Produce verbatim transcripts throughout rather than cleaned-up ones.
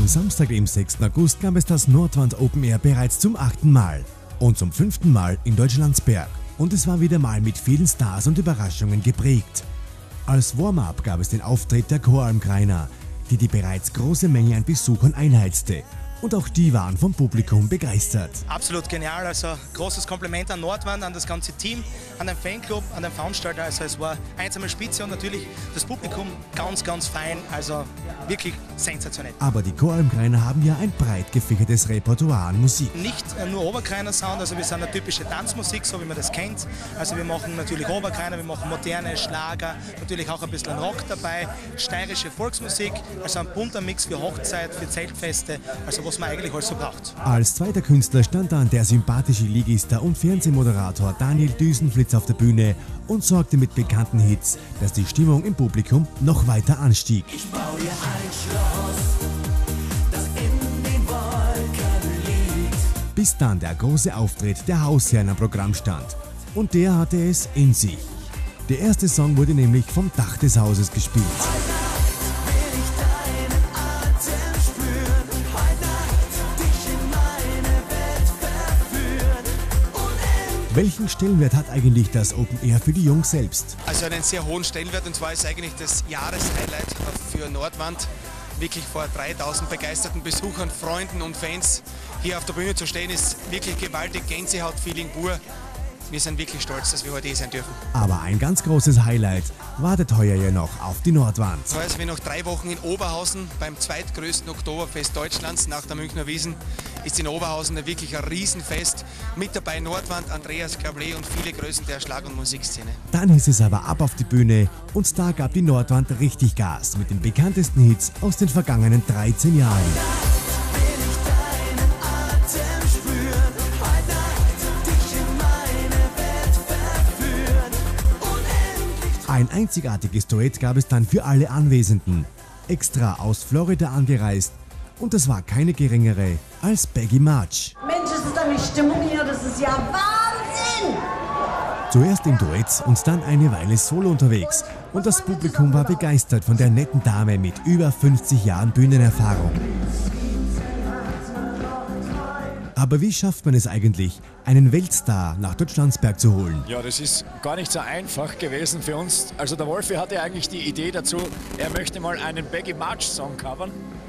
Am Samstag, dem sechsten August, gab es das Nordwand Open Air bereits zum achten Mal und zum fünften Mal in Deutschlandsberg. Und es war wieder mal mit vielen Stars und Überraschungen geprägt. Als Warm-up gab es den Auftritt der Choralmkreiner, die die bereits große Menge an Besuchern einheizte. Und auch die waren vom Publikum begeistert. Absolut genial, also großes Kompliment an Nordwand, an das ganze Team, an den Fanclub, an den Veranstalter. Also es war einsame Spitze und natürlich das Publikum ganz, ganz fein, also wirklich sensationell. Aber die Choralmkreiner haben ja ein breit gefächertes Repertoire an Musik. Nicht nur Oberkreiner Sound, also wir sind eine typische Tanzmusik, so wie man das kennt. Also wir machen natürlich Oberkreiner, wir machen moderne Schlager, natürlich auch ein bisschen Rock dabei, steirische Volksmusik, also ein bunter Mix für Hochzeit, für Zeltfeste, also was man eigentlich alles so braucht. Als zweiter Künstler stand dann der sympathische Ligister und Fernsehmoderator Daniel Düsenflitz auf der Bühne und sorgte mit bekannten Hits, dass die Stimmung im Publikum noch weiter anstieg. Ich baue dir ein Schloss, das in den Wolken liegt. Bis dann der große Auftritt der Hausherren am Programm stand. Und der hatte es in sich. Der erste Song wurde nämlich vom Dach des Hauses gespielt. Welchen Stellenwert hat eigentlich das Open Air für die Jungs selbst? Also einen sehr hohen Stellenwert, und zwar ist eigentlich das Jahreshighlight für Nordwand. Wirklich vor dreitausend begeisterten Besuchern, Freunden und Fans hier auf der Bühne zu stehen, ist wirklich gewaltig, Gänsehaut-Feeling pur. Wir sind wirklich stolz, dass wir heute hier sein dürfen. Aber ein ganz großes Highlight wartet heuer ja noch auf die Nordwand. So als wir noch drei Wochen in Oberhausen beim zweitgrößten Oktoberfest Deutschlands nach der Münchner Wiesn ist in Oberhausen wirklich ein Riesenfest. Mit dabei Nordwand, Andreas Gablet und viele Größen der Schlag- und Musikszene. Dann hieß es aber ab auf die Bühne und da gab die Nordwand richtig Gas mit den bekanntesten Hits aus den vergangenen dreizehn Jahren. Ein einzigartiges Duett gab es dann für alle Anwesenden. Extra aus Florida angereist. Und das war keine geringere als Peggy March. Mensch, es ist eine Stimmung hier, das ist ja Wahnsinn! Zuerst im Duett und dann eine Weile solo unterwegs. Und das Publikum war begeistert von der netten Dame mit über fünfzig Jahren Bühnenerfahrung. Aber wie schafft man es eigentlich, einen Weltstar nach Deutschlandsberg zu holen? Ja, das ist gar nicht so einfach gewesen für uns. Also der Wolfi hatte eigentlich die Idee dazu, er möchte mal einen Peggy March Song covern.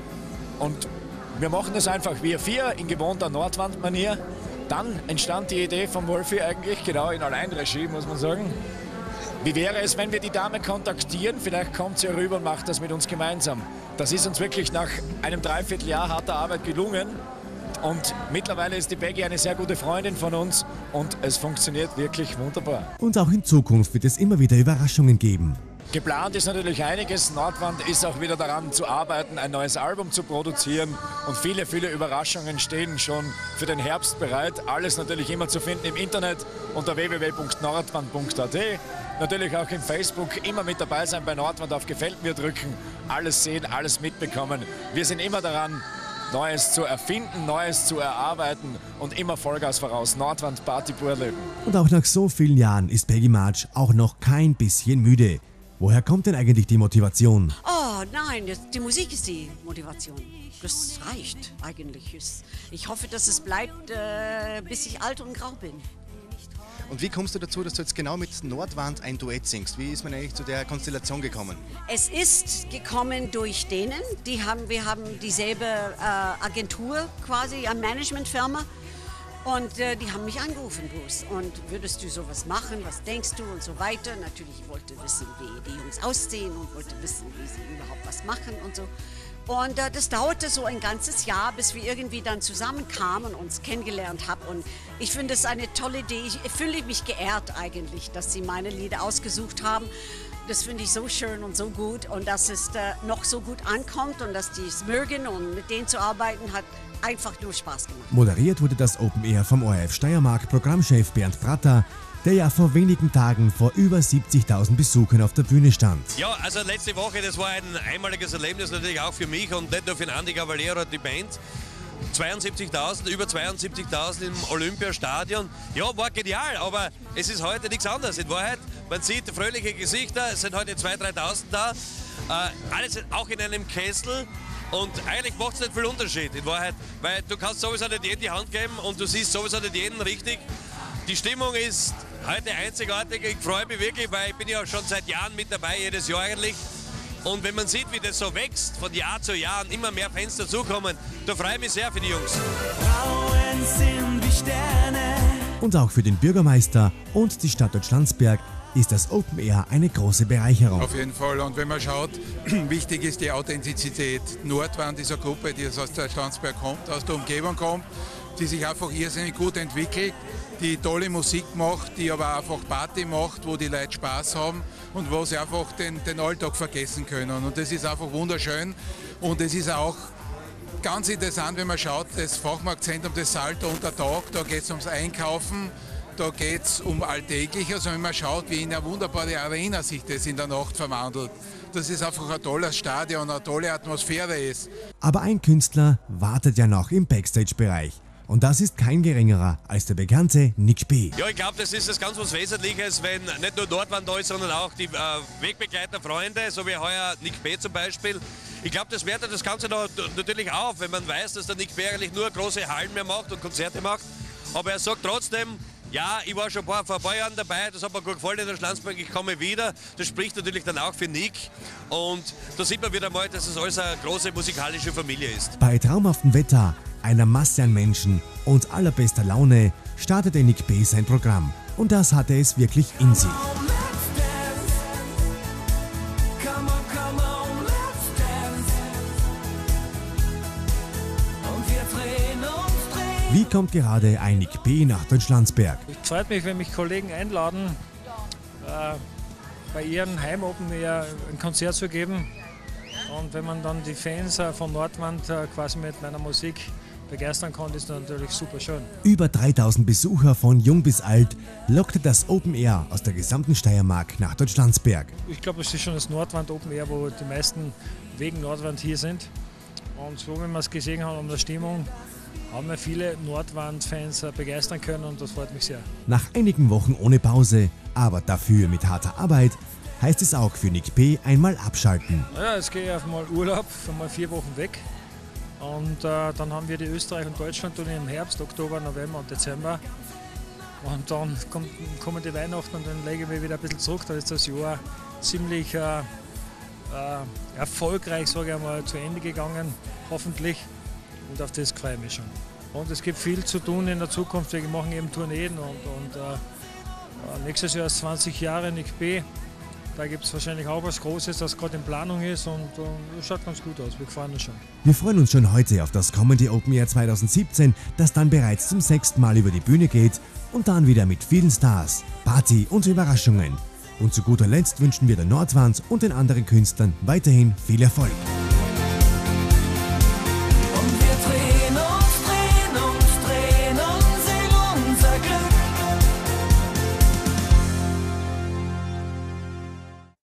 Und wir machen das einfach wir vier in gewohnter Nordwand-Manier. Dann entstand die Idee vom Wolfi eigentlich, genau in Alleinregie, muss man sagen. Wie wäre es, wenn wir die Dame kontaktieren? Vielleicht kommt sie rüber und macht das mit uns gemeinsam. Das ist uns wirklich nach einem Dreivierteljahr harter Arbeit gelungen. Und mittlerweile ist die Peggy eine sehr gute Freundin von uns und es funktioniert wirklich wunderbar. Und auch in Zukunft wird es immer wieder Überraschungen geben. Geplant ist natürlich einiges. Nordwand ist auch wieder daran zu arbeiten, ein neues Album zu produzieren. Und viele, viele Überraschungen stehen schon für den Herbst bereit. Alles natürlich immer zu finden im Internet unter w w w punkt nordwand punkt a t. Natürlich auch im Facebook immer mit dabei sein bei Nordwand, auf Gefällt mir drücken. Alles sehen, alles mitbekommen. Wir sind immer daran, Neues zu erfinden, Neues zu erarbeiten und immer Vollgas voraus. Nordwand Party pur leben. Und auch nach so vielen Jahren ist Peggy March auch noch kein bisschen müde. Woher kommt denn eigentlich die Motivation? Oh nein, das, die Musik ist die Motivation. Das reicht eigentlich. Ich hoffe, dass es bleibt, äh, bis ich alt und grau bin. Und wie kommst du dazu, dass du jetzt genau mit Nordwand ein Duett singst? Wie ist man eigentlich zu der Konstellation gekommen? Es ist gekommen durch denen, die haben, wir haben dieselbe äh, Agentur quasi, eine Managementfirma. Und äh, die haben mich angerufen, Bruce. Und würdest du sowas machen? Was denkst du? Und so weiter. Natürlich, ich wollte wissen, wie die Jungs aussehen und wollte wissen, wie sie überhaupt was machen und so. Und äh, das dauerte so ein ganzes Jahr, bis wir irgendwie dann zusammenkamen und uns kennengelernt haben. Und ich finde es eine tolle Idee. Ich fühle mich geehrt eigentlich, dass sie meine Lieder ausgesucht haben. Das finde ich so schön und so gut. Und dass es äh, noch so gut ankommt und dass die es mögen und mit denen zu arbeiten hat einfach nur Spaß gemacht. Moderiert wurde das Open Air vom O R F Steiermark Programmchef Bernd Pratter, der ja vor wenigen Tagen vor über siebzigtausend Besuchern auf der Bühne stand. Ja, also letzte Woche, das war ein einmaliges Erlebnis natürlich auch für mich und nicht nur für den Andi Cavallero und die Band. zweiundsiebzigtausend, über zweiundsiebzigtausend im Olympiastadion. Ja, war genial, aber es ist heute nichts anderes. In Wahrheit, man sieht fröhliche Gesichter, es sind heute zweitausend, dreitausend da. Äh, alles auch in einem Kessel. Und eigentlich macht es nicht viel Unterschied in Wahrheit, weil du kannst sowieso nicht jedem die Hand geben und du siehst sowieso nicht jeden richtig. Die Stimmung ist heute einzigartig. Ich freue mich wirklich, weil ich bin ja schon seit Jahren mit dabei, jedes Jahr eigentlich. Und wenn man sieht, wie das so wächst, von Jahr zu Jahr und immer mehr Fans dazukommen, da freue ich mich sehr für die Jungs. Frauen sind wie Sterne. Und auch für den Bürgermeister und die Stadt Deutschlandsberg ist das Open Air eine große Bereicherung. Auf jeden Fall. Und wenn man schaut, wichtig ist die Authentizität. Nordwand ist eine Gruppe, die aus Deutschlandsberg kommt, aus der Umgebung kommt, die sich einfach irrsinnig gut entwickelt, die tolle Musik macht, die aber einfach Party macht, wo die Leute Spaß haben und wo sie einfach den, den Alltag vergessen können. Und das ist einfach wunderschön. Und es ist auch ganz interessant, wenn man schaut, das Fachmarktzentrum des Salto unter Tag, da geht es ums Einkaufen, da geht es um Alltägliches. Also wenn man schaut, wie in eine wunderbare Arena sich das in der Nacht verwandelt, dass es einfach ein tolles Stadion, eine tolle Atmosphäre ist. Aber ein Künstler wartet ja noch im Backstage-Bereich. Und das ist kein geringerer als der bekannte Nick B. Ja, ich glaube, das ist das ganz was Wesentliches, wenn nicht nur Nordwand da ist, sondern auch die äh, Wegbegleiter, Freunde, so wie heuer Nick B zum Beispiel. Ich glaube, das wertet das Ganze noch natürlich auf, wenn man weiß, dass der Nick B eigentlich nur große Hallen mehr macht und Konzerte macht. Aber er sagt trotzdem, ja, ich war schon ein paar, vor ein paar Jahren dabei, das hat mir gut gefallen in der Schlanzberg, ich komme wieder. Das spricht natürlich dann auch für Nick. Und da sieht man wieder mal, dass es alles eine große musikalische Familie ist. Bei traumhaftem Wetter, einer Masse an Menschen und allerbester Laune startete Nick B sein Programm. Und das hatte es wirklich in sich. Wie kommt gerade ein Nick B nach Deutschlandsberg? Es freut mich, wenn mich Kollegen einladen, äh, bei ihren Heim-Open Air ein Konzert zu geben. Und wenn man dann die Fans äh, von Nordwand äh, quasi mit meiner Musik begeistern kann, ist das natürlich super schön. Über dreitausend Besucher von jung bis alt lockte das Open Air aus der gesamten Steiermark nach Deutschlandsberg. Ich glaube, es ist schon das Nordwand Open Air, wo die meisten wegen Nordwand hier sind. Und so, wenn wir es gesehen haben um der Stimmung, haben wir viele Nordwand-Fans begeistern können und das freut mich sehr. Nach einigen Wochen ohne Pause, aber dafür mit harter Arbeit, heißt es auch für Nick B. einmal abschalten. Ja, jetzt gehe ich auf mal Urlaub, mal vier Wochen weg. Und äh, dann haben wir die Österreich- und Deutschland-Tournee im Herbst, Oktober, November und Dezember. Und dann kommt, kommen die Weihnachten und dann lege ich mich wieder ein bisschen zurück. Dann ist das Jahr ziemlich äh, äh, erfolgreich, sage ich einmal, zu Ende gegangen, hoffentlich. Und auf das freue ich mich schon. Und es gibt viel zu tun in der Zukunft. Wir machen eben Tourneen und, und äh, nächstes Jahr ist zwanzig Jahre Nick B. Da gibt es wahrscheinlich auch was Großes, das gerade in Planung ist und es schaut ganz gut aus. Wir freuen uns schon. Wir freuen uns schon heute auf das kommende Open Air zweitausendsiebzehn, das dann bereits zum sechsten Mal über die Bühne geht und dann wieder mit vielen Stars, Party und Überraschungen. Und zu guter Letzt wünschen wir der Nordwand und den anderen Künstlern weiterhin viel Erfolg.